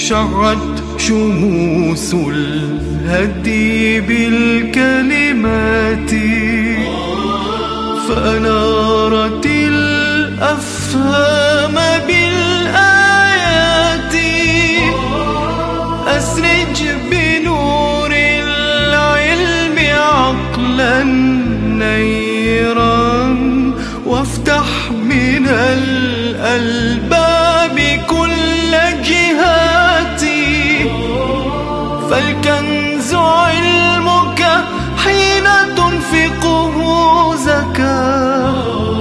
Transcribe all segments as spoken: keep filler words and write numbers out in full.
شعت شموس الهدي بالكلمات فأنارت الأفهام بالآيات. أسرج بنور العلم عقلا نيرا وافتح من الألباب كل جهاتي. فالكنز علمك حين تنفقه زكاة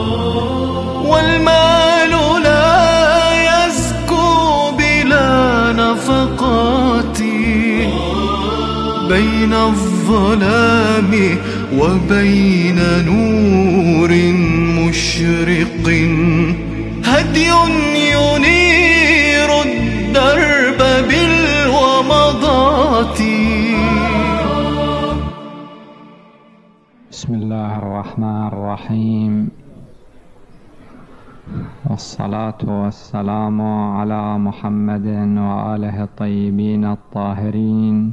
والمال لا يزكو بلا نفقات. بين الظلام وبين نور مشرق هدي ينير الدرب بالومضات. بسم الله الرحمن الرحيم، والصلاة والسلام على محمد وآله الطيبين الطاهرين.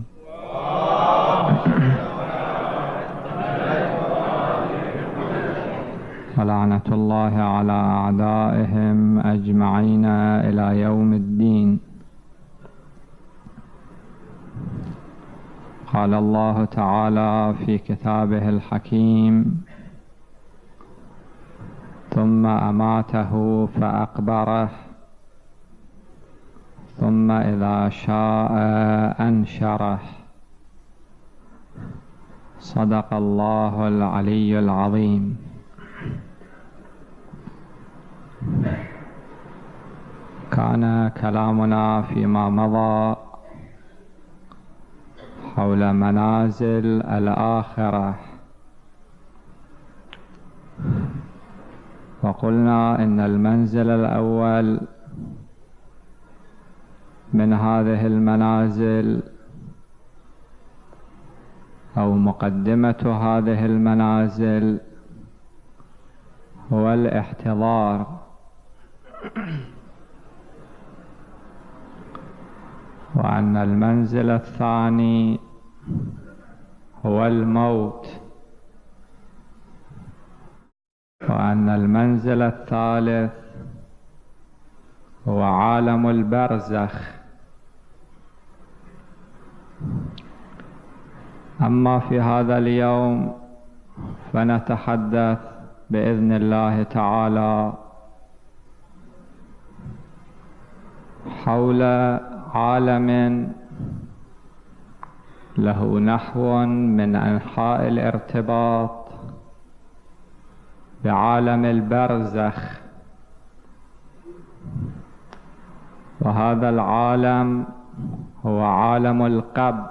ولعنة الله على أعدائهم أجمعين إلى يوم الدين. قال الله تعالى في كتابه الحكيم: ثم أماته فأقبره ثم إذا شاء أنشره. صدق الله العلي العظيم. كان كلامنا فيما مضى حول منازل الآخرة، وقلنا إن المنزل الأول من هذه المنازل أو مقدمة هذه المنازل هو الاحتضار، وأن المنزل الثاني هو الموت، وأن المنزل الثالث هو عالم البرزخ. أما في هذا اليوم فنتحدث بإذن الله تعالى حول عالم له نحو من أنحاء الارتباط بعالم البرزخ، وهذا العالم هو عالم القبر.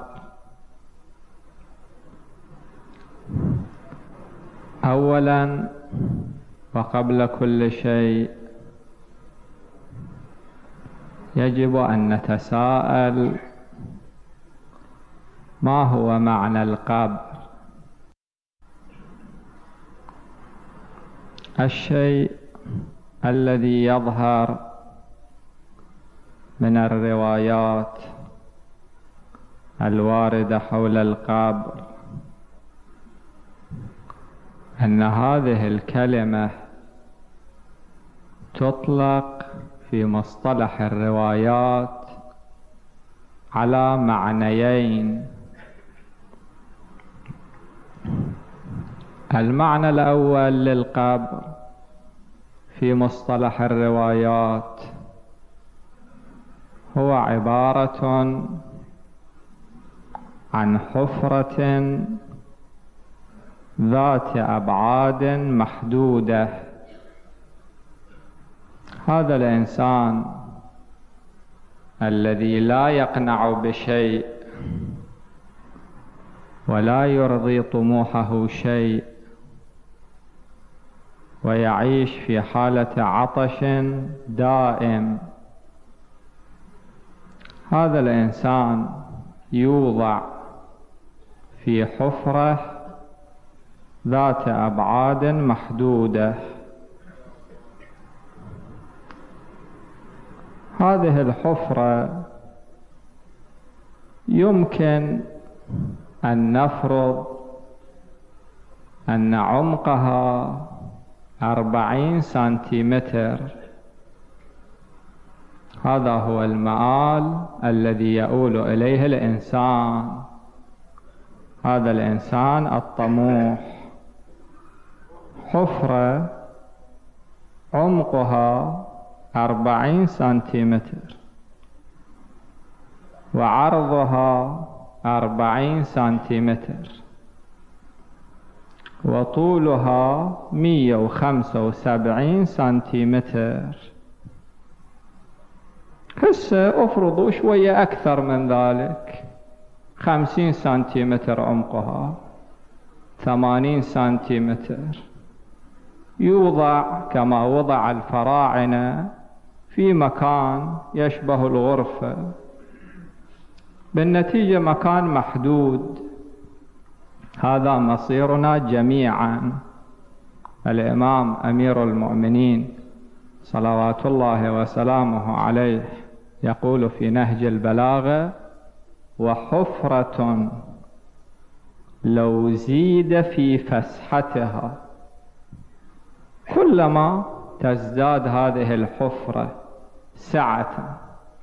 أولا وقبل كل شيء يجب أن نتساءل: ما هو معنى القبر؟ الشيء الذي يظهر من الروايات الواردة حول القبر أن هذه الكلمة تطلق في مصطلح الروايات على معنيين. المعنى الأول للقبر في مصطلح الروايات هو عبارة عن حفرة ذات أبعاد محدودة. هذا الإنسان الذي لا يقنع بشيء ولا يرضي طموحه شيء ويعيش في حالة عطش دائم، هذا الإنسان يوضع في حفرة ذات أبعاد محدودة. هذه الحفرة يمكن أن نفرض أن عمقها أربعين سنتيمتر. هذا هو المآل الذي يؤول إليه الإنسان، هذا الإنسان الطموح. حفرة عمقها أربعين سنتيمتر وعرضها أربعين سنتيمتر وطولها مئة وخمسة وسبعين سنتيمتر. هسه افرضوا شوية أكثر من ذلك، خمسين سنتيمتر عمقها، ثمانين سنتيمتر. يوضع كما وضع الفراعنة في مكان يشبه الغرفة، بالنتيجة مكان محدود. هذا مصيرنا جميعا. الإمام أمير المؤمنين صلوات الله وسلامه عليه يقول في نهج البلاغة: وحفرة لو زيد في فسحتها. كلما تزداد هذه الحفرة سعة،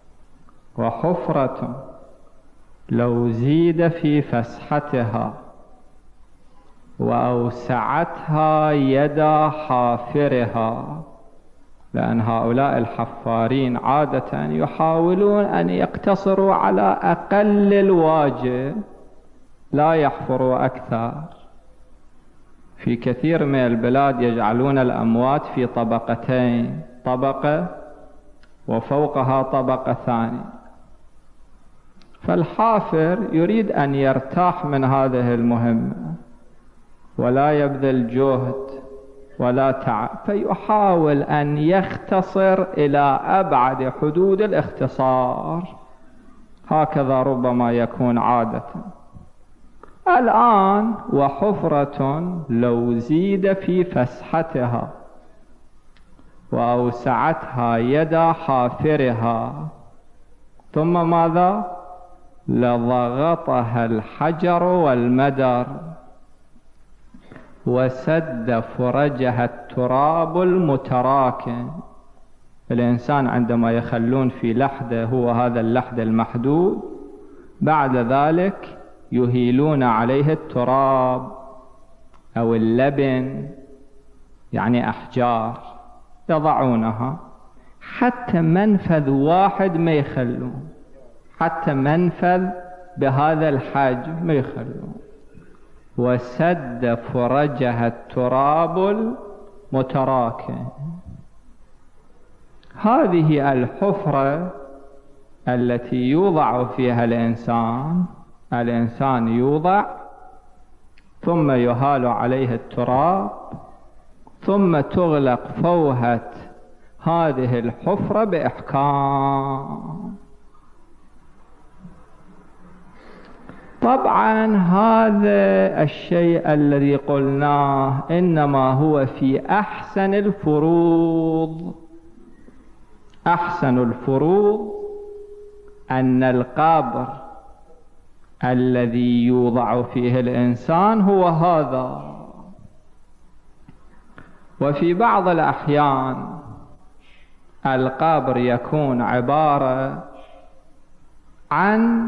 وحفرة لو زيد في فسحتها وأوسعتها يد حافرها، لأن هؤلاء الحفارين عادة يحاولون أن يقتصروا على أقل الواجب، لا يحفروا أكثر. في كثير من البلاد يجعلون الأموات في طبقتين، طبقة وفوقها طبقة ثانية، فالحافر يريد أن يرتاح من هذه المهمة ولا يبذل جهد ولا تعب، فيحاول أن يختصر إلى أبعد حدود الاختصار. هكذا ربما يكون عادة. الآن وحفرة لو زيد في فسحتها وأوسعتها يد حافرها، ثم ماذا؟ لضغطها الحجر والمدر وسد فرجها التراب المتراكم. الإنسان عندما يخلون في لحده، هو هذا اللحد المحدود، بعد ذلك يهيلون عليه التراب أو اللبن، يعني أحجار، يضعونها حتى منفذ واحد ما يخلون، حتى منفذ بهذا الحجم ما يخلون. وسد فرجها التراب المتراكم. هذه الحفرة التي يوضع فيها الإنسان. الإنسان يوضع ثم يهال عليه التراب، ثم تغلق فوهة هذه الحفرة بإحكام. طبعا هذا الشيء الذي قلناه إنما هو في أحسن الفروض. أحسن الفروض أن القبر الذي يوضع فيه الإنسان هو هذا. وفي بعض الأحيان القبر يكون عبارة عن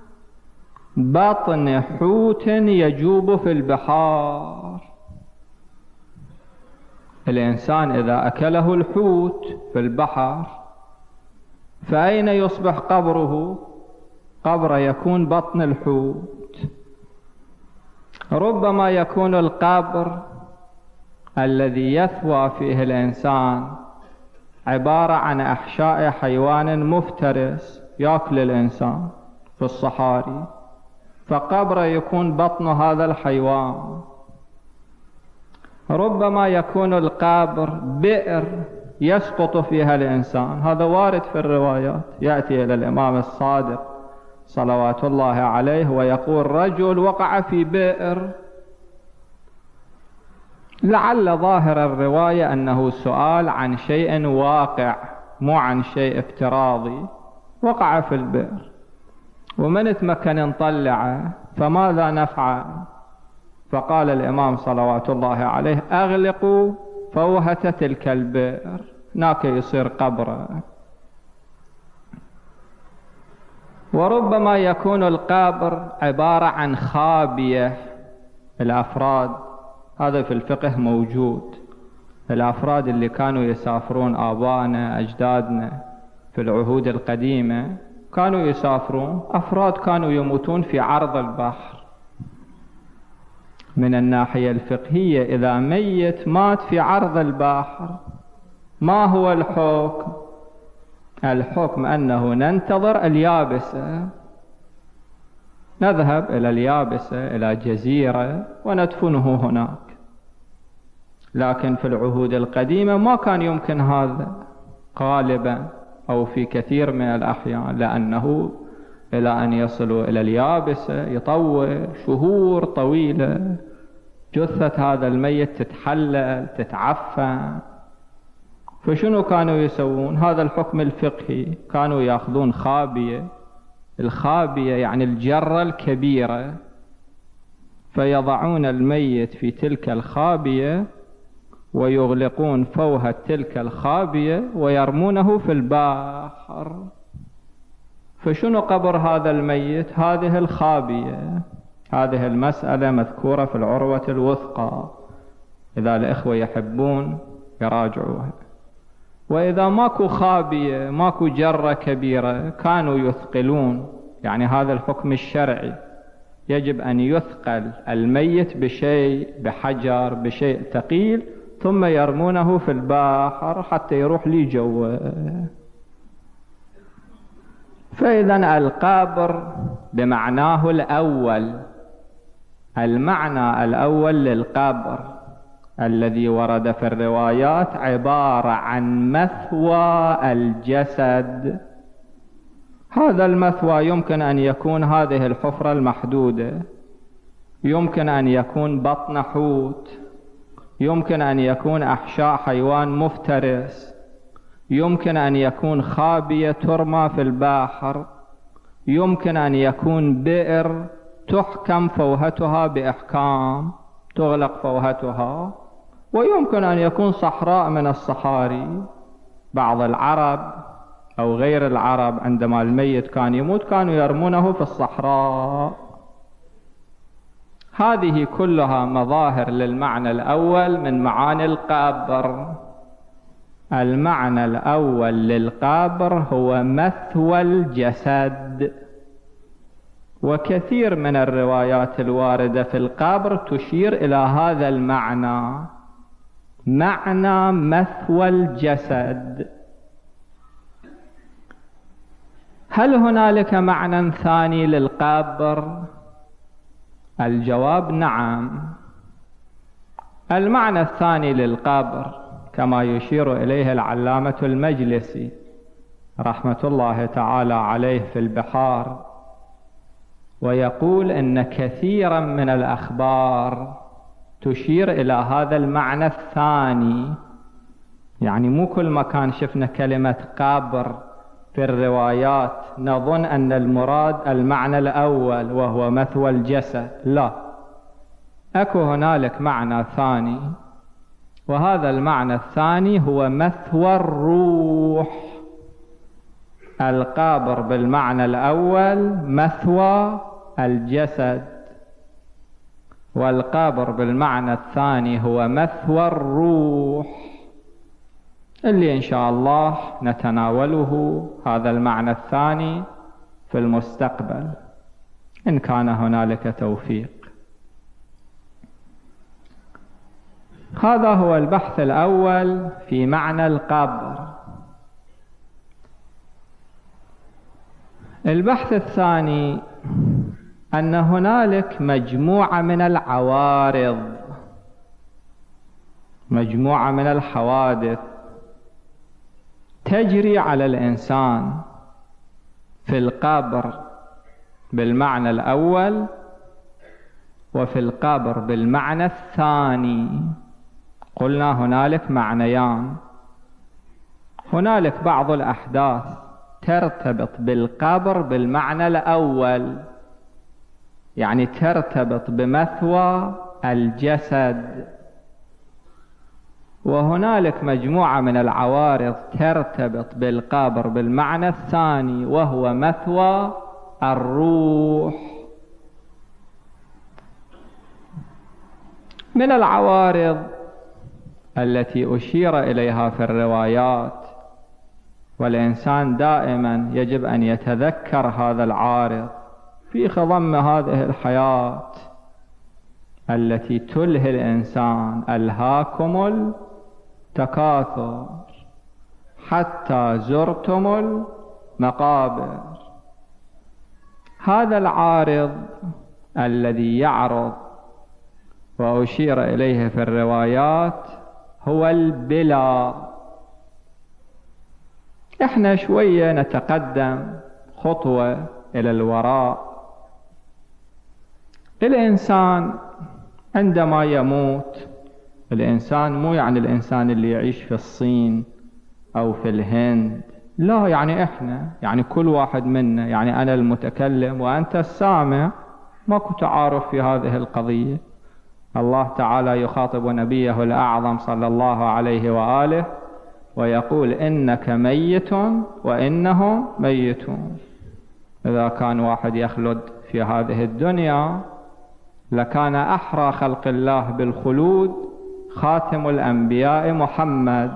بطن حوت يجوب في البحار. الإنسان إذا أكله الحوت في البحر فأين يصبح قبره؟ قبره يكون بطن الحوت. ربما يكون القبر الذي يثوى فيه الإنسان عبارة عن أحشاء حيوان مفترس يأكل الإنسان في الصحاري، فقبره يكون بطن هذا الحيوان. ربما يكون القبر بئر يسقط فيها الإنسان، هذا وارد في الروايات. يأتي إلى الإمام الصادق صلوات الله عليه ويقول: رجل وقع في بئر، لعل ظاهر الرواية أنه سؤال عن شيء واقع مو عن شيء افتراضي. وقع في البئر، ومن تمكن نطلعه فماذا نفعل؟ فقال الإمام صلوات الله عليه: أغلقوا فوهة تلك البئر، هناك يصير قبره. وربما يكون القبر عبارة عن خابية. الأفراد هذا في الفقه موجود، الأفراد اللي كانوا يسافرون، آبائنا أجدادنا في العهود القديمة كانوا يسافرون، أفراد كانوا يموتون في عرض البحر. من الناحية الفقهية إذا ميت مات في عرض البحر، ما هو الحكم؟ الحكم أنه ننتظر اليابسة، نذهب إلى اليابسة إلى جزيرة وندفنه هناك. لكن في العهود القديمة ما كان يمكن هذا غالبا أو في كثير من الأحيان، لأنه إلى أن يصلوا إلى اليابسة يطول شهور طويلة، جثة هذا الميت تتحلل تتعفن. فشنو كانوا يسوون؟ هذا الحكم الفقهي، كانوا يأخذون خابية، الخابية يعني الجرة الكبيرة، فيضعون الميت في تلك الخابية ويغلقون فوهة تلك الخابية ويرمونه في البحر. فشنو قبر هذا الميت؟ هذه الخابية. هذه المسألة مذكورة في العروة الوثقى، إذا الإخوة يحبون يراجعوها. وإذا ماكو خابية، ماكو جرة كبيرة، كانوا يثقلون، يعني هذا الحكم الشرعي، يجب أن يثقل الميت بشيء، بحجر، بشيء ثقيل، ثم يرمونه في البحر حتى يروح لي جوه. فإذا القبر بمعناه الأول، المعنى الأول للقبر الذي ورد في الروايات عبارة عن مثوى الجسد. هذا المثوى يمكن أن يكون هذه الحفرة المحدودة، يمكن أن يكون بطن حوت، يمكن أن يكون أحشاء حيوان مفترس، يمكن أن يكون خابية ترمى في البحر، يمكن أن يكون بئر تحكم فوهتها بإحكام، تغلق فوهتها، ويمكن أن يكون صحراء من الصحاري. بعض العرب أو غير العرب عندما الميت كان يموت كانوا يرمونه في الصحراء. هذه كلها مظاهر للمعنى الأول من معاني القبر. المعنى الأول للقبر هو مثوى الجسد، وكثير من الروايات الواردة في القبر تشير إلى هذا المعنى، معنى مثوى الجسد. هل هنالك معنى ثاني للقبر؟ الجواب نعم. المعنى الثاني للقبر كما يشير إليه العلامة المجلسي رحمة الله تعالى عليه في البحار، ويقول إن كثيرا من الأخبار تشير إلى هذا المعنى الثاني. يعني مو كل مكان شفنا كلمة قبر في الروايات نظن أن المراد المعنى الأول وهو مثوى الجسد، لا، أكو هنالك معنى ثاني، وهذا المعنى الثاني هو مثوى الروح. القبر بالمعنى الأول مثوى الجسد، والقبر بالمعنى الثاني هو مثوى الروح، اللي إن شاء الله نتناوله هذا المعنى الثاني في المستقبل إن كان هنالك توفيق. هذا هو البحث الأول في معنى القبر. البحث الثاني أن هنالك مجموعة من العوارض، مجموعة من الحوادث تجري على الإنسان في القبر بالمعنى الأول وفي القبر بالمعنى الثاني. قلنا هنالك معنيان، هنالك بعض الأحداث ترتبط بالقبر بالمعنى الأول، يعني ترتبط بمثوى الجسد. وهنالك مجموعة من العوارض ترتبط بالقبر بالمعنى الثاني، وهو مثوى الروح. من العوارض التي أشير إليها في الروايات، والإنسان دائما يجب أن يتذكر هذا العارض في خضم هذه الحياة التي تلهي الإنسان: ألهاكم التكاثر حتى زرتم المقابر. هذا العارض الذي يعرض وأشير إليه في الروايات هو البلاء. احنا شوية نتقدم خطوة إلى الوراء. الإنسان عندما يموت، الإنسان مو يعني الإنسان اللي يعيش في الصين أو في الهند، لا، يعني إحنا، يعني كل واحد منا، يعني أنا المتكلم وأنت السامع. ماكو تعارف في هذه القضية. الله تعالى يخاطب نبيه الأعظم صلى الله عليه وآله ويقول: إنك ميت وإنهم ميتون. إذا كان واحد يخلد في هذه الدنيا لكان أحرى خلق الله بالخلود خاتم الأنبياء محمد.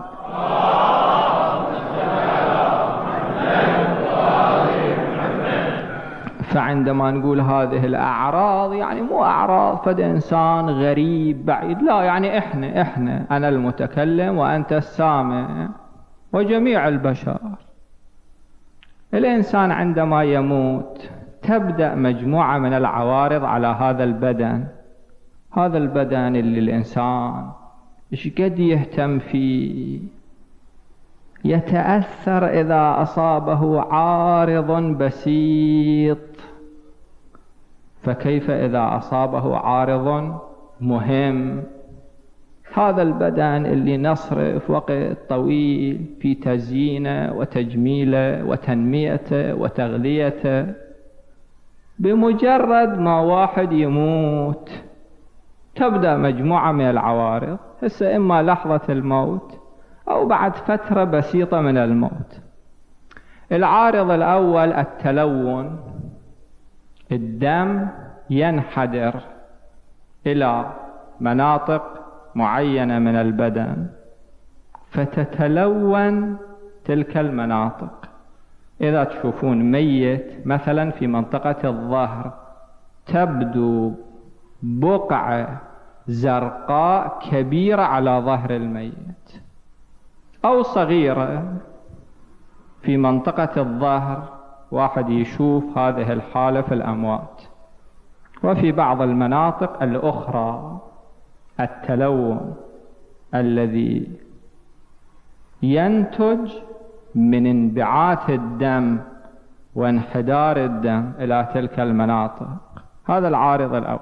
فعندما نقول هذه الأعراض، يعني مو أعراض فد إنسان غريب بعيد، لا، يعني إحنا إحنا أنا المتكلم وأنت السامع وجميع البشر. الإنسان عندما يموت تبدأ مجموعة من العوارض على هذا البدن. هذا البدن اللي الإنسان إيش قد يهتم فيه، يتأثر إذا أصابه عارض بسيط، فكيف إذا أصابه عارض مهم؟ هذا البدن اللي نصرف وقت طويل في تزيينه وتجميله وتنميته وتغذيته، بمجرد ما واحد يموت تبدأ مجموعة من العوارض. هسه إما لحظة الموت أو بعد فترة بسيطة من الموت. العارض الأول التلون. الدم ينحدر إلى مناطق معينة من البدن فتتلون تلك المناطق. إذا تشوفون ميت مثلا في منطقة الظهر تبدو بقعة زرقاء كبيرة على ظهر الميت، أو صغيرة في منطقة الظهر، واحد يشوف هذه الحالة في الأموات. وفي بعض المناطق الأخرى التلون الذي ينتج من انبعاث الدم وانحدار الدم إلى تلك المناطق. هذا العارض الأول.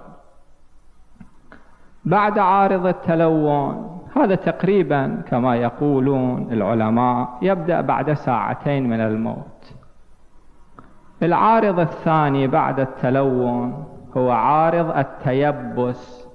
بعد عارض التلون، هذا تقريبا كما يقولون العلماء يبدأ بعد ساعتين من الموت. العارض الثاني بعد التلون هو عارض التيبس.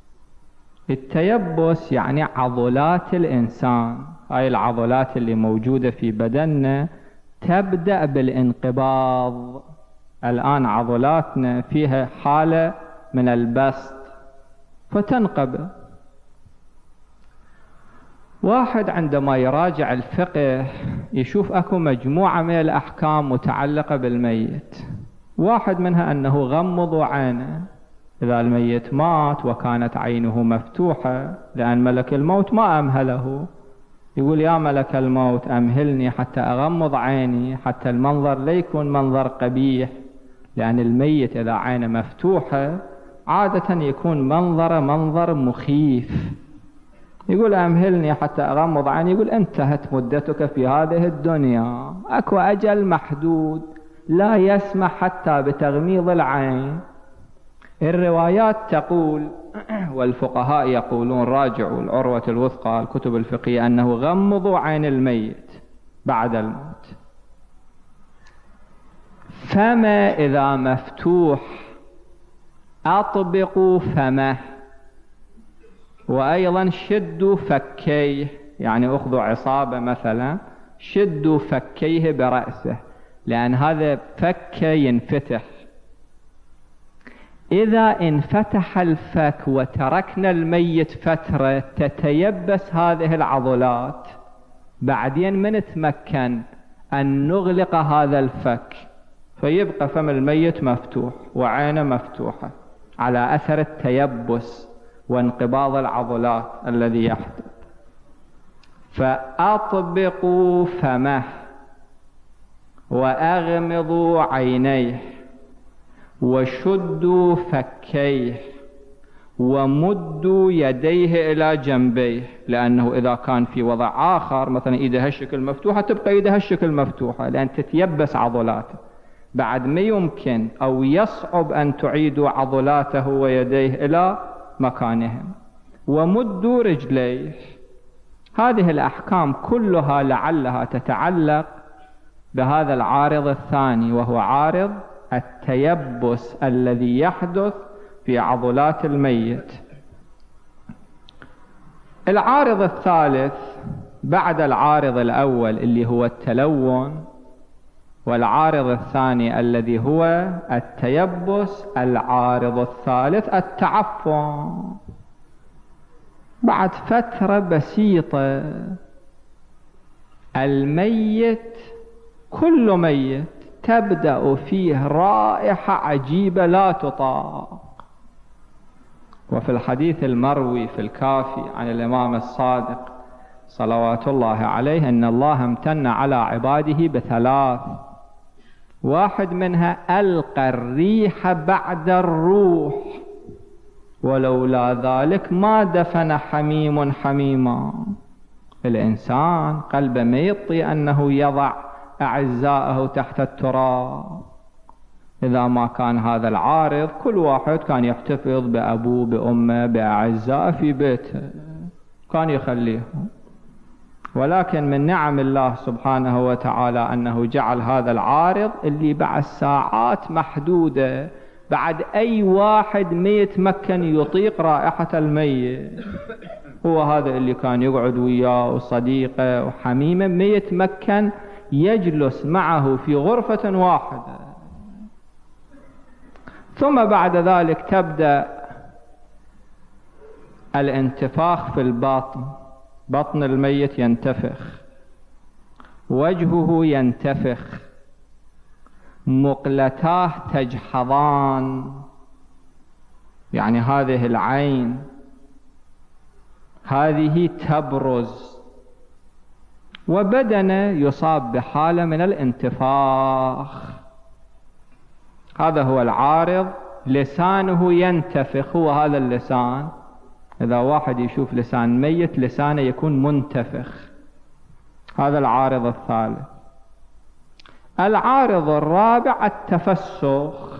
التيبس يعني عضلات الإنسان، هاي العضلات اللي موجودة في بدننا تبدأ بالانقباض. الآن عضلاتنا فيها حالة من البسط فتنقبض. واحد عندما يراجع الفقه يشوف أكو مجموعة من الأحكام متعلقة بالميت. واحد منها أنه غمضوا عينه إذا الميت مات وكانت عينه مفتوحة، لأن ملك الموت ما أمهله، يقول: يا ملك الموت أمهلني حتى أغمض عيني حتى المنظر لا يكون منظر قبيح، لأن الميت إذا عينه مفتوحة عادة يكون منظر منظر مخيف. يقول: أمهلني حتى أغمض عيني. يقول: انتهت مدتك في هذه الدنيا، أكو أجل محدود لا يسمح حتى بتغميض العين. الروايات تقول والفقهاء يقولون، راجعوا العروة الوثقى الكتب الفقهية، أنه غمضوا عين الميت بعد الموت. فما إذا مفتوح أطبقوا فمه، وأيضا شدوا فكيه، يعني أخذوا عصابة مثلا شدوا فكيه برأسه، لأن هذا فك ينفتح. إذا انفتح الفك وتركنا الميت فترة تتيبس هذه العضلات، بعدين من نتمكن أن نغلق هذا الفك فيبقى فم الميت مفتوح وعينه مفتوحة على أثر التيبس وانقباض العضلات الذي يحدث. فأطبقوا فمه وأغمضوا عينيه وشدوا فكيه ومدوا يديه إلى جنبيه، لأنه إذا كان في وضع آخر مثلا إيده هالشكل مفتوحة تبقى إيده هالشكل مفتوحة لأن تتيبس عضلاته، بعد ما يمكن أو يصعب أن تعيدوا عضلاته ويديه إلى مكانهم. ومدوا رجليه. هذه الأحكام كلها لعلها تتعلق بهذا العارض الثاني، وهو عارض التيبس الذي يحدث في عضلات الميت. العارض الثالث بعد العارض الأول اللي هو التلون، والعارض الثاني الذي هو التيبس، العارض الثالث التعفن. بعد فترة بسيطة الميت كل ميت تبدأ فيه رائحة عجيبة لا تطاق. وفي الحديث المروي في الكافي عن الإمام الصادق صلوات الله عليه أن الله امتن على عباده بثلاث، واحد منها ألقى الريح بعد الروح، ولولا ذلك ما دفن حميم حميما. الإنسان قلبه ما يطيق أنه يضع أعزائه تحت التراب. إذا ما كان هذا العارض كل واحد كان يحتفظ بأبوه بأمه بأعزائه في بيته، كان يخليهم. ولكن من نعم الله سبحانه وتعالى أنه جعل هذا العارض اللي بعد ساعات محدودة، بعد أي واحد ما يتمكن يطيق رائحة الميت، هو هذا اللي كان يقعد وياه وصديقه وحميمه ما يتمكن يجلس معه في غرفة واحدة. ثم بعد ذلك تبدأ الانتفاخ في الباطن، بطن الميت ينتفخ، وجهه ينتفخ، مقلتاه تجحظان، يعني هذه العين هذه تبرز، وبدنه يصاب بحالة من الانتفاخ. هذا هو العارض. لسانه ينتفخ، هو هذا اللسان. إذا واحد يشوف لسان ميت لسانه يكون منتفخ، هذا العارض الثالث. العارض الرابع التفسخ.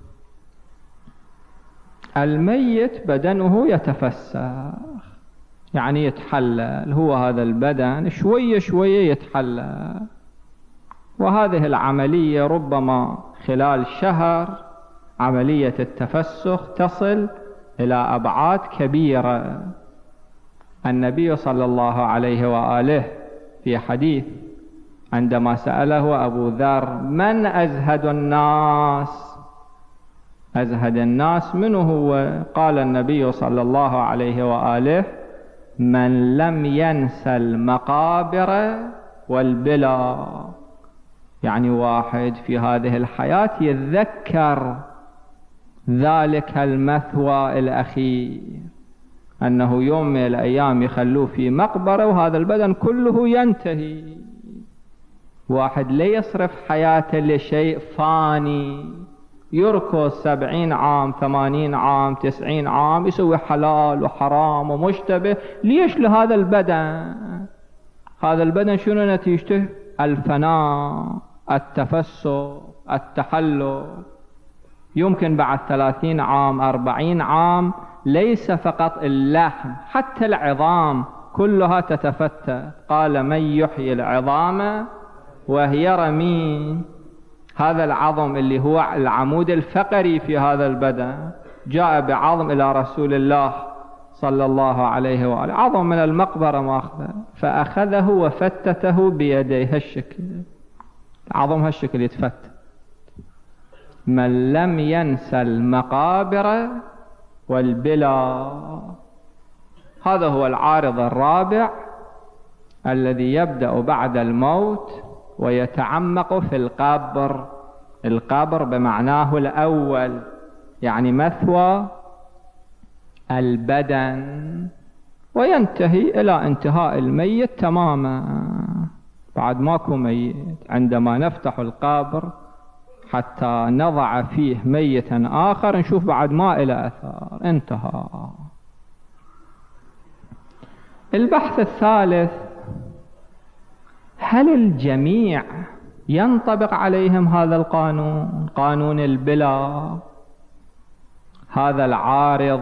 الميت بدنه يتفسخ، يعني يتحلل، هو هذا البدن شوية شوية يتحلل. وهذه العملية ربما خلال شهر عملية التفسخ تصل إلى أبعاد كبيرة. النبي صلى الله عليه وآله في حديث عندما سأله أبو ذر من أزهد الناس، أزهد الناس من هو؟ قال النبي صلى الله عليه وآله من لم ينسى المقابر والبلا، يعني واحد في هذه الحياة يتذكر ذلك المثوى الأخير، أنه يوم من الأيام يخلوه في مقبرة وهذا البدن كله ينتهي. واحد لا يصرف حياته لشيء فاني، يركض سبعين عام ثمانين عام تسعين عام يسوي حلال وحرام ومشتبه. ليش لهذا البدن؟ هذا البدن شنو نتيجته؟ الفناء، التفسخ، التحلل. يمكن بعد ثلاثين عام أربعين عام ليس فقط اللحم، حتى العظام كلها تتفتت. قال من يحيي العظام وهي رميم. هذا العظم اللي هو العمود الفقري في هذا البدن جاء بعظم إلى رسول الله صلى الله عليه وآله، عظم من المقبرة ماخذه، فأخذه وفتته بيديه هالشكل، عظم هالشكل يتفتت. من لم ينسى المقابر والبلا، هذا هو العارض الرابع الذي يبدأ بعد الموت ويتعمق في القبر. القبر بمعناه الأول، يعني مثوى البدن، وينتهي إلى انتهاء الميت تماما، بعد ماكو ميت. عندما نفتح القبر حتى نضع فيه ميتا آخر نشوف بعد ما إلى أثار، انتهى. البحث الثالث، هل الجميع ينطبق عليهم هذا القانون، قانون البلا، هذا العارض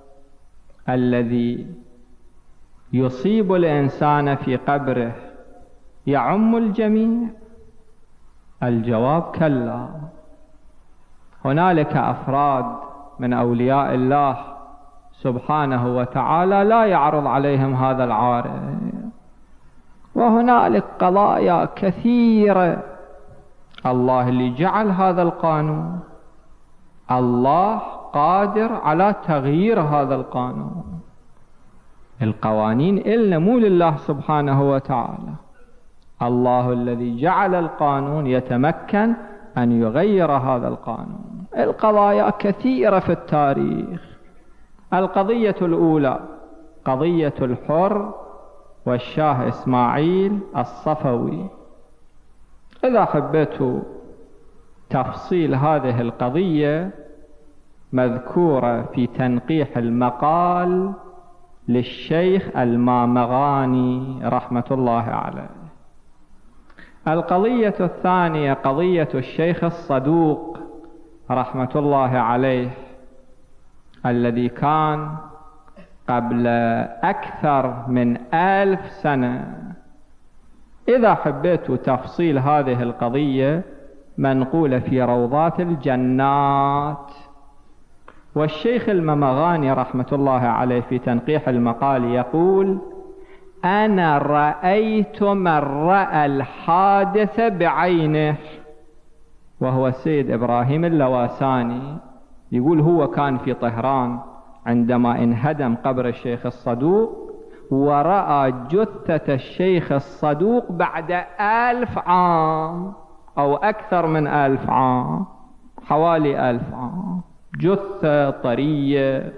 الذي يصيب الإنسان في قبره يعم الجميع؟ الجواب كلا. هنالك أفراد من أولياء الله سبحانه وتعالى لا يعرض عليهم هذا العارض، وهنالك قضايا كثيرة الله اللي جعل هذا القانون، الله قادر على تغيير هذا القانون. القوانين إلنا مو لله سبحانه وتعالى، الله الذي جعل القانون يتمكن أن يغير هذا القانون. القضايا كثيرة في التاريخ. القضية الأولى قضية الحر والشاه إسماعيل الصفوي. إذا حبيت تفصيل هذه القضية مذكورة في تنقيح المقال للشيخ المامغاني رحمة الله عليه. القضية الثانية قضية الشيخ الصدوق رحمة الله عليه، الذي كان قبل أكثر من ألف سنة. إذا حبيت تفصيل هذه القضية منقولة في روضات الجنات. والشيخ الممغاني رحمة الله عليه في تنقيح المقال يقول: أنا رأيت من رأى الحادث بعينه، وهو السيد إبراهيم اللواساني. يقول هو كان في طهران عندما انهدم قبر الشيخ الصدوق، ورأى جثة الشيخ الصدوق بعد ألف عام أو أكثر من ألف عام، حوالي ألف عام، جثة طرية.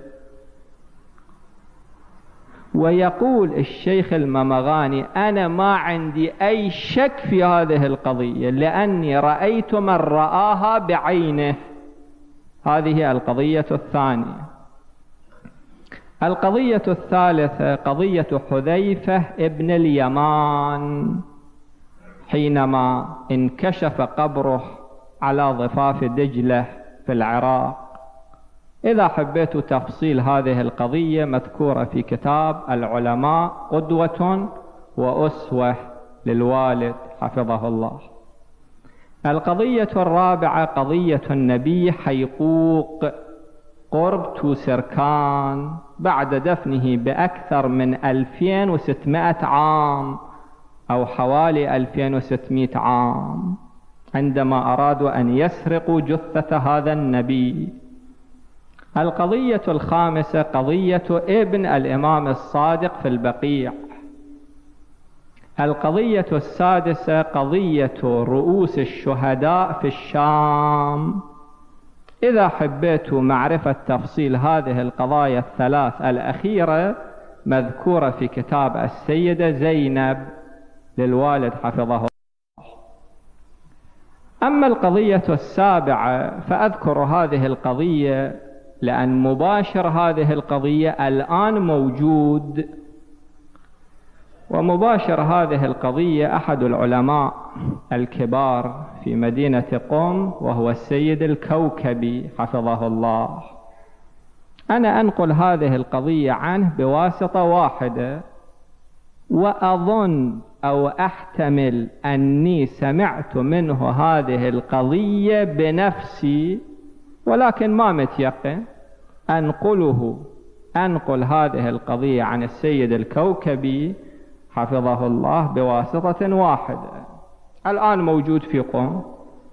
ويقول الشيخ الممغاني: أنا ما عندي أي شك في هذه القضية، لأني رأيت من رآها بعينه. هذه القضية الثانية. القضية الثالثة قضية حذيفة ابن اليمان، حينما انكشف قبره على ضفاف دجلة في العراق. إذا حبيت تفصيل هذه القضية مذكورة في كتاب العلماء قدوة وأسوة للوالد حفظه الله. القضية الرابعة قضية النبي حيقوق قرب توسركان بعد دفنه بأكثر من ألفين وستمائة عام أو حوالي ألفين وستمائة عام، عندما أرادوا أن يسرقوا جثة هذا النبي. القضية الخامسة قضية ابن الإمام الصادق في البقيع. القضية السادسة قضية رؤوس الشهداء في الشام. إذا حبيت معرفة تفصيل هذه القضايا الثلاث الأخيرة مذكورة في كتاب السيدة زينب للوالد حفظه الله. أما القضية السابعة فأذكر هذه القضية لأن مباشر هذه القضية الآن موجود، ومباشر هذه القضية أحد العلماء الكبار في مدينة قم، وهو السيد الكوكبي حفظه الله. أنا أنقل هذه القضية عنه بواسطة واحدة، وأظن أو أحتمل أني سمعت منه هذه القضية بنفسي ولكن ما متيقن، أنقله أنقل هذه القضية عن السيد الكوكبي حفظه الله بواسطة واحدة الآن موجود في قم.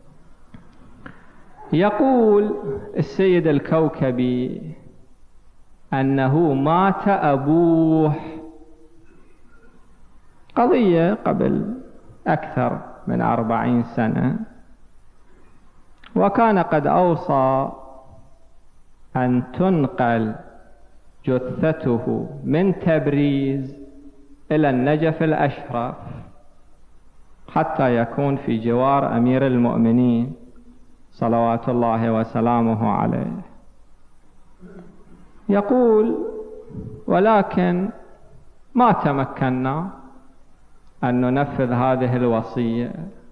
يقول السيد الكوكبي أنه مات أبوه، قضية قبل أكثر من أربعين سنة، وكان قد أوصى أن تنقل جثته من تبريز إلى النجف الأشرف حتى يكون في جوار أمير المؤمنين صلوات الله وسلامه عليه. يقول ولكن ما تمكنا أن ننفذ هذه الوصية،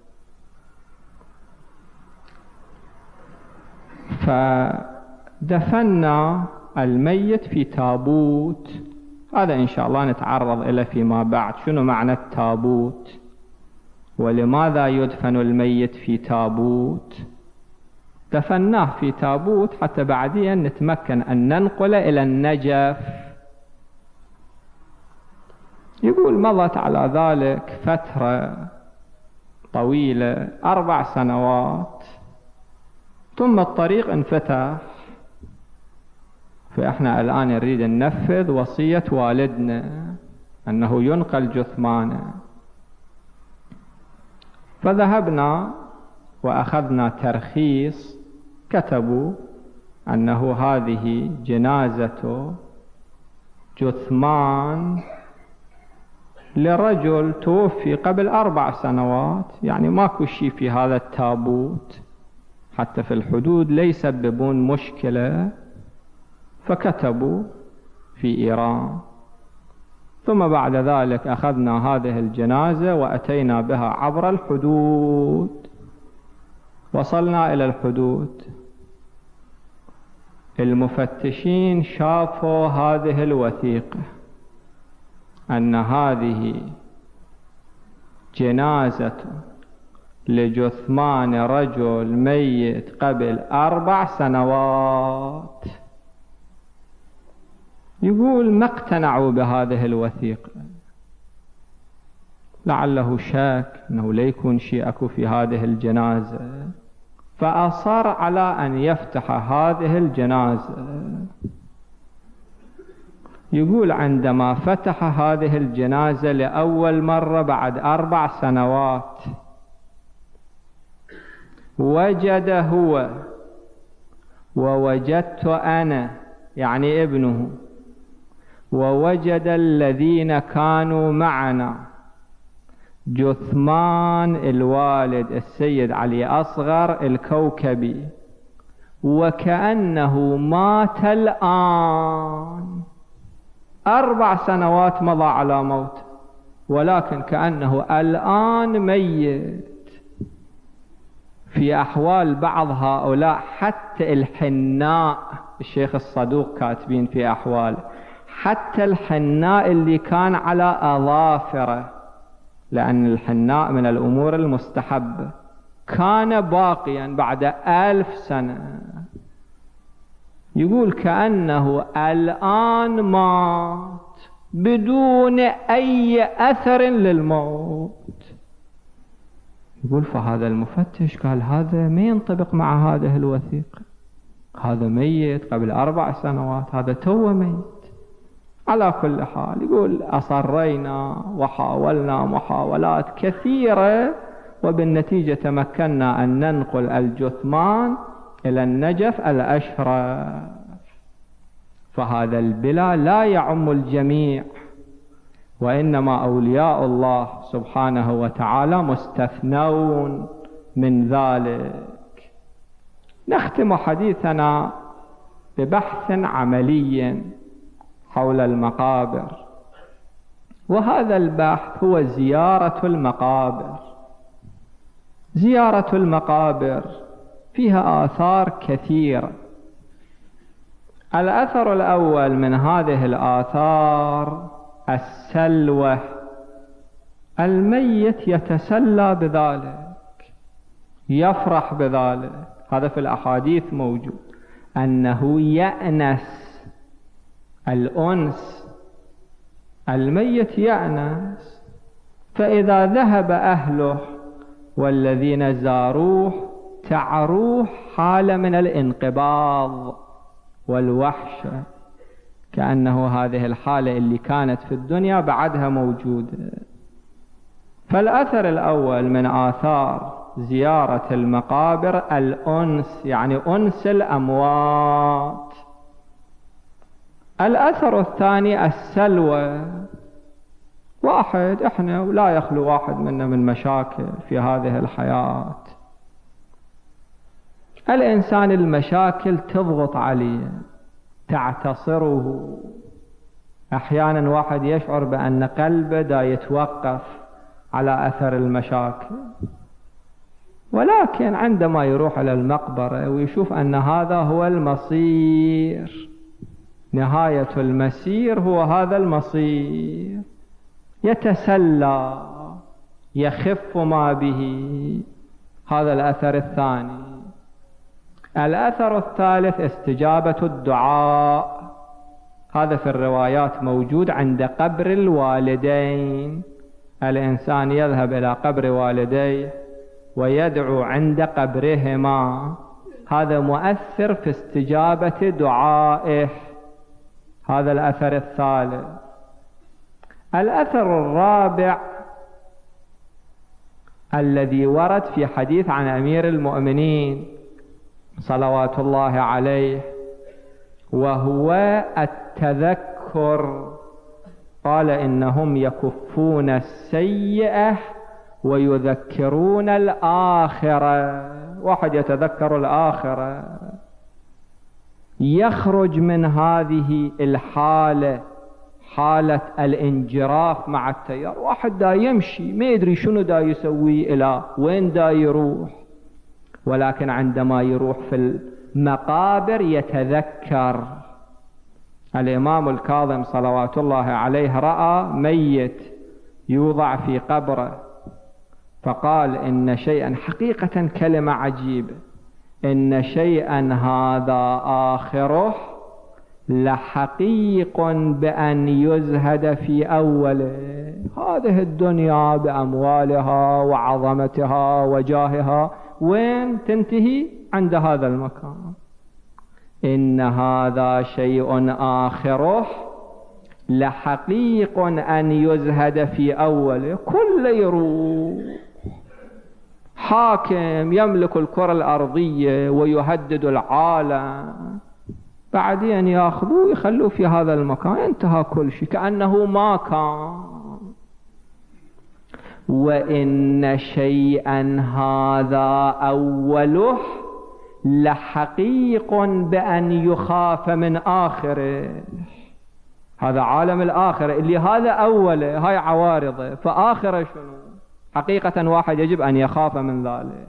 فدفنا الميت في تابوت. هذا إن شاء الله نتعرض إليه فيما بعد، شنو معنى التابوت ولماذا يدفن الميت في تابوت. دفناه في تابوت حتى بعدين نتمكن أن ننقل إلى النجف. يقول مضت على ذلك فترة طويلة أربع سنوات ثم الطريق انفتح، فإحنا الآن نريد ننفذ وصية والدنا أنه ينقل جثمانه. فذهبنا وأخذنا ترخيص، كتبوا أنه هذه جنازة جثمان لرجل توفي قبل أربع سنوات، يعني ماكو شيء في هذا التابوت حتى في الحدود لا يسببون مشكلة، فكتبوا في إيران. ثم بعد ذلك أخذنا هذه الجنازة وأتينا بها عبر الحدود، وصلنا إلى الحدود. المفتشين شافوا هذه الوثيقة أن هذه جنازة لجثمان رجل ميت قبل أربع سنوات. يقول ما اقتنعوا بهذه الوثيقة، لعله شاك أنه لا يكون شيء أكو في هذه الجنازة، فأصر على أن يفتح هذه الجنازة. يقول عندما فتح هذه الجنازة لأول مرة بعد أربع سنوات وجد هو ووجدت أنا يعني ابنه ووجد الذين كانوا معنا جثمان الوالد السيد علي أصغر الكوكبي، وكأنه مات الآن. أربع سنوات مضى على موت، ولكن كأنه الآن ميت. في أحوال بعض هؤلاء حتى الحناء، الشيخ الصدوق كاتبين في أحوال، حتى الحناء اللي كان على أظافره، لأن الحناء من الأمور المستحبة، كان باقيا بعد ألف سنة. يقول كأنه الآن مات بدون أي أثر للموت. يقول فهذا المفتش قال هذا ما ينطبق مع هذه الوثيقة، هذا ميت قبل أربع سنوات، هذا تو ميت. على كل حال يقول أصرينا وحاولنا محاولات كثيرة، وبالنتيجة تمكنا أن ننقل الجثمان إلى النجف الأشرف. فهذا البلاء لا يعم الجميع، وإنما أولياء الله سبحانه وتعالى مستثنون من ذلك. نختم حديثنا ببحث عملي حول المقابر، وهذا البحث هو زيارة المقابر. زيارة المقابر فيها آثار كثيرة. الأثر الأول من هذه الآثار السلوى الميت يتسلى بذلك، يفرح بذلك. هذا في الأحاديث موجود أنه يأنس، الأنس، الميت يأنس. فإذا ذهب أهله والذين زاروه تعروه حالة من الانقباض والوحشة، كأنه هذه الحالة اللي كانت في الدنيا بعدها موجودة. فالأثر الأول من آثار زيارة المقابر الأنس، يعني أنس الأموات. الأثر الثاني السلوى. واحد، احنا لا يخلو واحد منا من مشاكل في هذه الحياة. الإنسان المشاكل تضغط عليه، تعتصره. أحيانا واحد يشعر بأن قلبه دا يتوقف على أثر المشاكل، ولكن عندما يروح إلى المقبرة ويشوف أن هذا هو المصير، نهاية المسير هو هذا المصير، يتسلى، يخف ما به. هذا الأثر الثاني. الأثر الثالث استجابة الدعاء. هذا في الروايات موجود عند قبر الوالدين. الإنسان يذهب إلى قبر والديه ويدعو عند قبرهما، هذا مؤثر في استجابة دعائه. هذا الأثر الثالث. الأثر الرابع الذي ورد في حديث عن أمير المؤمنين صلوات الله عليه، وهو التذكر. قال إنهم يكفون السيئة ويذكرون الآخرة. واحد يتذكر الآخرة، يخرج من هذه الحالة، حالة الانجراف مع التيار. واحد دا يمشي ما يدري شنو دا يسوي، إلى وين دا يروح، ولكن عندما يروح في المقابر يتذكر. الإمام الكاظم صلوات الله عليه رأى ميت يوضع في قبره، فقال إن شيئا، حقيقة كلمة عجيبة، إن شيئا هذا آخره لحقيق بأن يزهد في أوله. هذه الدنيا بأموالها وعظمتها وجاهها وين تنتهي؟ عند هذا المكان. إن هذا شيء آخره لحقيق أن يزهد في أوله. كل يروح، حاكم يملك الكرة الأرضية ويهدد العالم، بعدين ياخذوه يخلوه في هذا المكان، انتهى كل شيء كأنه ما كان. وإن شيئا هذا أوله لحقيق بأن يخاف من آخره. هذا عالم الآخرة اللي هذا أوله، هاي عوارضه، فآخره شنو؟ حقيقة واحد يجب أن يخاف من ذلك.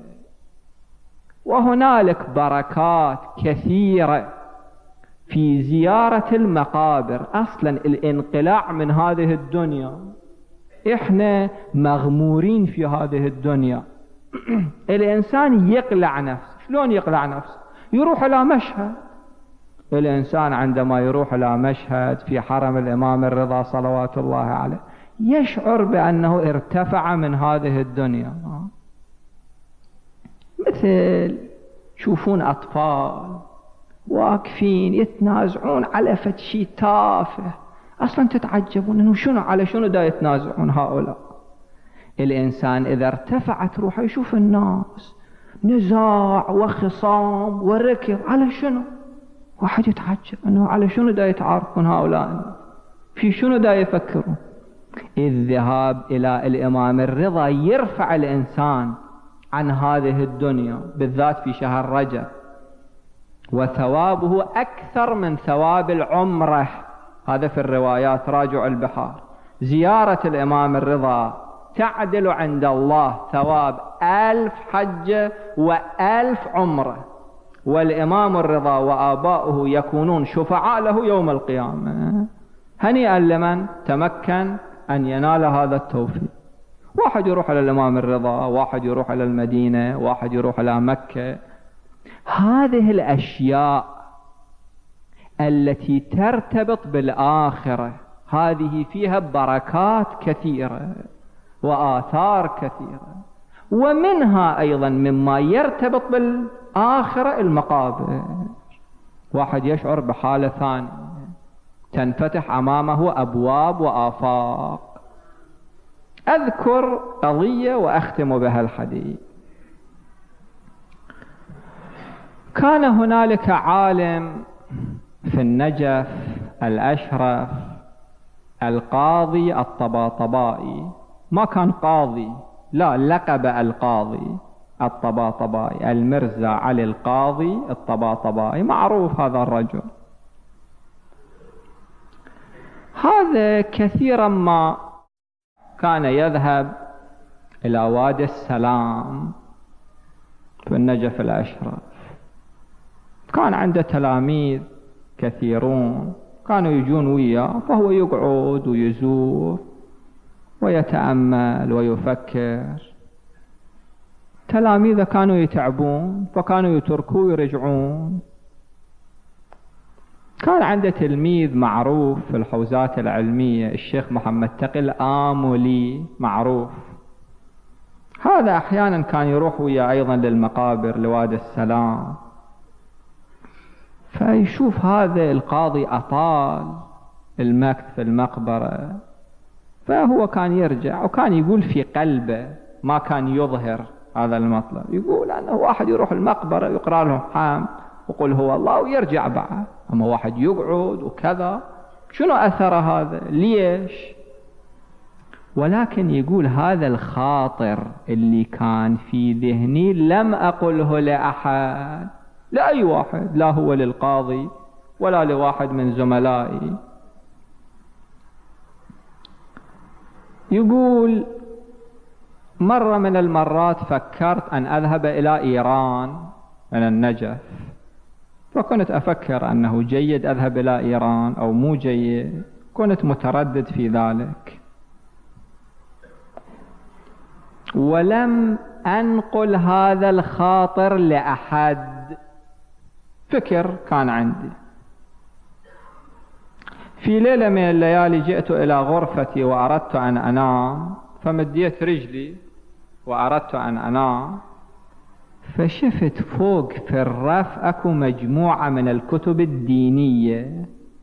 وهنالك بركات كثيرة في زيارة المقابر. أصلا الانقلاع من هذه الدنيا، إحنا مغمورين في هذه الدنيا. الإنسان يقلع نفسه. شلون يقلع نفسه؟ يروح إلى مشهد. الإنسان عندما يروح إلى مشهد في حرم الإمام الرضا صلوات الله عليه يشعر بأنه ارتفع من هذه الدنيا. مثل شوفون أطفال واقفين يتنازعون على فد شيء تافه، أصلا تتعجبون إنه شنو على شنو دا يتنازعون هؤلاء. الإنسان إذا ارتفعت روحه يشوف الناس نزاع وخصام وركض، على شنو؟ واحد يتعجب إنه على شنو دا يتعاركون هؤلاء، في شنو دا يفكرون. الذهاب إلى الإمام الرضا يرفع الإنسان عن هذه الدنيا، بالذات في شهر رجب، وثوابه أكثر من ثواب العمرة. هذا في الروايات، راجع البحار. زيارة الإمام الرضا تعدل عند الله ثواب ألف حجة وألف عمرة، والإمام الرضا وآباؤه يكونون شفعاء له يوم القيامة. هنيئا لمن تمكن أن ينال هذا التوفيق. واحد يروح إلى الإمام الرضا، واحد يروح إلى المدينة، واحد يروح إلى مكة. هذه الأشياء التي ترتبط بالآخرة هذه فيها بركات كثيرة وآثار كثيرة، ومنها أيضا مما يرتبط بالآخرة المقابر. واحد يشعر بحالة ثانية، تنفتح أمامه أبواب وآفاق. أذكر قضية وأختم بها الحديث. كان هنالك عالم في النجف الأشرف القاضي الطباطبائي، ما كان قاضي، لا، لقب القاضي الطباطبائي، المرزا علي القاضي الطباطبائي، معروف هذا الرجل. هذا كثيرا ما كان يذهب إلى وادي السلام في النجف الأشرف. كان عنده تلاميذ كثيرون كانوا يجون وياه، فهو يقعد ويزور ويتأمل ويفكر. تلاميذه كانوا يتعبون فكانوا يتركوه ويرجعون. كان عنده تلميذ معروف في الحوزات العلمية، الشيخ محمد تقي الآملي، معروف. هذا أحيانا كان يروح وياه أيضا للمقابر لوادي السلام، فيشوف هذا القاضي أطال المكث في المقبرة، فهو كان يرجع، وكان يقول في قلبه، ما كان يظهر هذا المطلب، يقول أنه واحد يروح المقبرة يقرأ لهم حام وقل هو الله ويرجع بعد، أما واحد يقعد وكذا، شنو أثر هذا؟ ليش؟ ولكن يقول هذا الخاطر اللي كان في ذهني لم أقله لأحد، لا أي واحد، لا هو للقاضي ولا لواحد من زملائي. يقول مرة من المرات فكرت أن أذهب إلى إيران من النجف، فكنت أفكر أنه جيد أذهب إلى إيران أو مو جيد، كنت متردد في ذلك، ولم أنقل هذا الخاطر لأحد. فكر كان عندي. في ليلة من الليالي جئت إلى غرفتي وأردت أن أنام، فمديت رجلي وأردت أن أنام، فشفت فوق في الرف أكو مجموعة من الكتب الدينية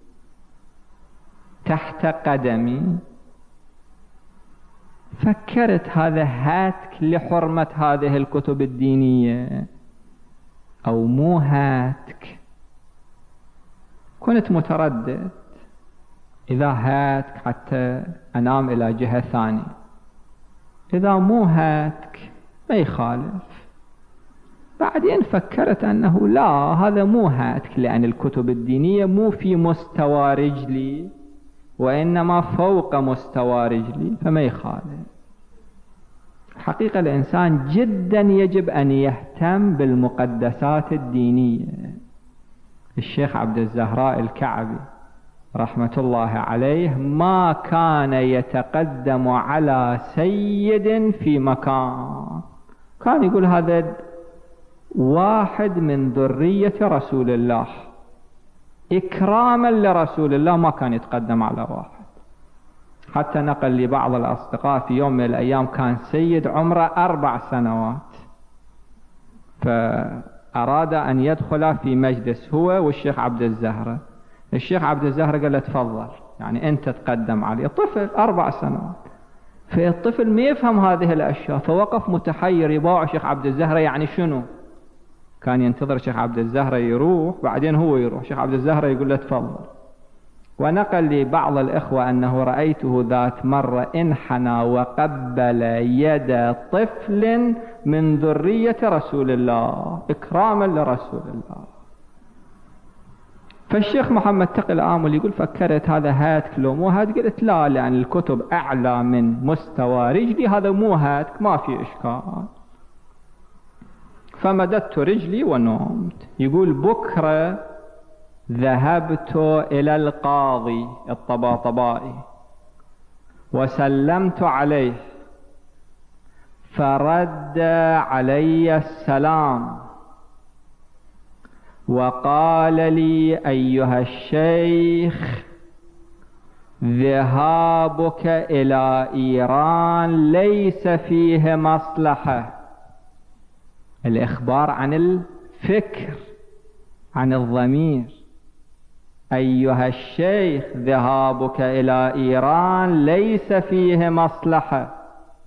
تحت قدمي. فكرت هذا هاتك لحرمة هذه الكتب الدينية أو مو هاتك. كنت متردد، إذا هاتك حتى أنام إلى جهة ثانية، إذا مو هاتك ما يخالف. بعدين فكرت أنه لا، هذا مو هاتك، لأن الكتب الدينية مو في مستوى رجلي وإنما فوق مستوى رجلي، فما يخالف. حقيقة الإنسان جدا يجب أن يهتم بالمقدسات الدينية. الشيخ عبد الزهراء الكعبي رحمة الله عليه ما كان يتقدم على سيد في مكان، كان يقول هذا واحد من ذرية رسول الله، إكراما لرسول الله ما كان يتقدم على واحد. حتى نقل لي بعض الأصدقاء في يوم من الأيام كان سيد عمره أربع سنوات، فأراد أن يدخل في مجلس هو والشيخ عبد الزهرة. الشيخ عبد الزهرة قال له تفضل، يعني أنت تقدم عليه. طفل أربع سنوات، فالطفل ما يفهم هذه الأشياء، فوقف متحير يباوع الشيخ عبد الزهرة يعني شنو. كان ينتظر الشيخ عبد الزهرة يروح بعدين هو يروح، الشيخ عبد الزهرة يقول له تفضل. ونقل لي بعض الإخوة أنه رأيته ذات مرة انحنى وقبل يد طفل من ذرية رسول الله إكراما لرسول الله. فالشيخ محمد تقي الآمل يقول فكرت هذا هاتك لو مو هاتك، قلت لا، لأن الكتب أعلى من مستوى رجلي، هذا مو هاتك ما في إشكال. فمددت رجلي ونمت. يقول بكرة ذهبت إلى القاضي الطباطبائي وسلمت عليه فرد علي السلام وقال لي: أيها الشيخ، ذهابك إلى إيران ليس فيه مصلحة. الإخبار عن الفكر، عن الضمير. أيها الشيخ، ذهابك إلى إيران ليس فيه مصلحة،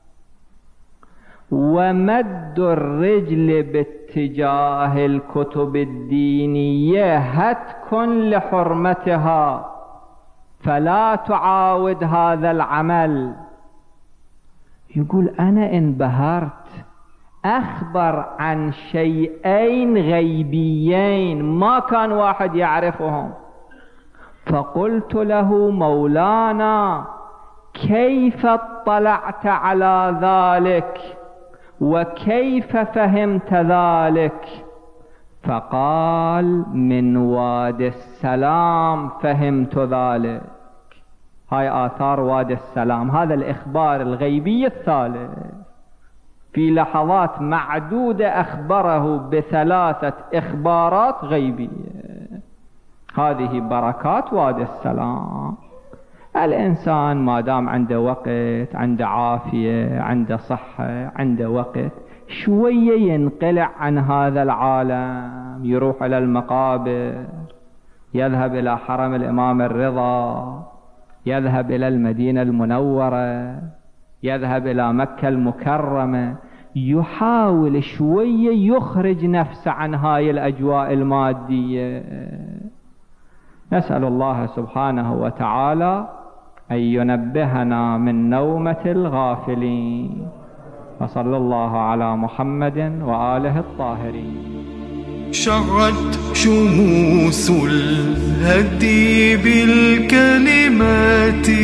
ومد الرجل باتجاه الكتب الدينية هتك لحرمتها، فلا تعاود هذا العمل. يقول: أنا انبهرت، أخبر عن شيئين غيبيين ما كان واحد يعرفهم. فقلت له: مولانا، كيف اطلعت على ذلك وكيف فهمت ذلك؟ فقال: من وادي السلام فهمت ذلك. هاي آثار وادي السلام، هذا الإخبار الغيبي الثالث. في لحظات معدودة أخبره بثلاثة إخبارات غيبية. هذه بركات وادي السلام. الإنسان ما دام عنده وقت، عنده عافية، عنده صحة، عنده وقت، شوية ينقلع عن هذا العالم، يروح إلى المقابر، يذهب إلى حرم الإمام الرضا، يذهب إلى المدينة المنورة، يذهب إلى مكة المكرمة، يحاول شوية يخرج نفسه عن هاي الأجواء المادية. نسأل الله سبحانه وتعالى أن ينبهنا من نومة الغافلين. وصلى الله على محمد وآله الطاهرين. شعت شموس الهدي بالكلمات،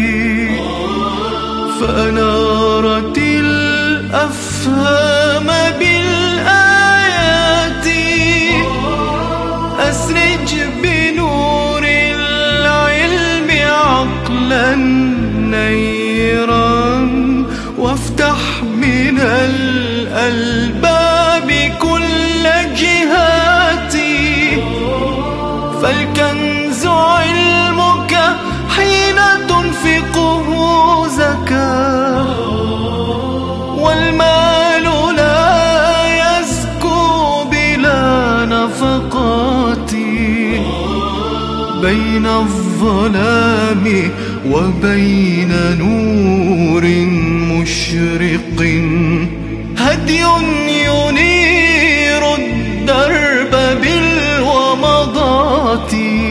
فأنارت الأفهام بالآيات. أسرج بنور العلم عقلا نيرا، وافتح من الألباب كل جهاتي. فالكنز علمك حين تنفقه زكاة، والمال لا يزكو بلا نفقات. بين الظلام وبين نور مشرق هدي ينير الدرب بالومضات.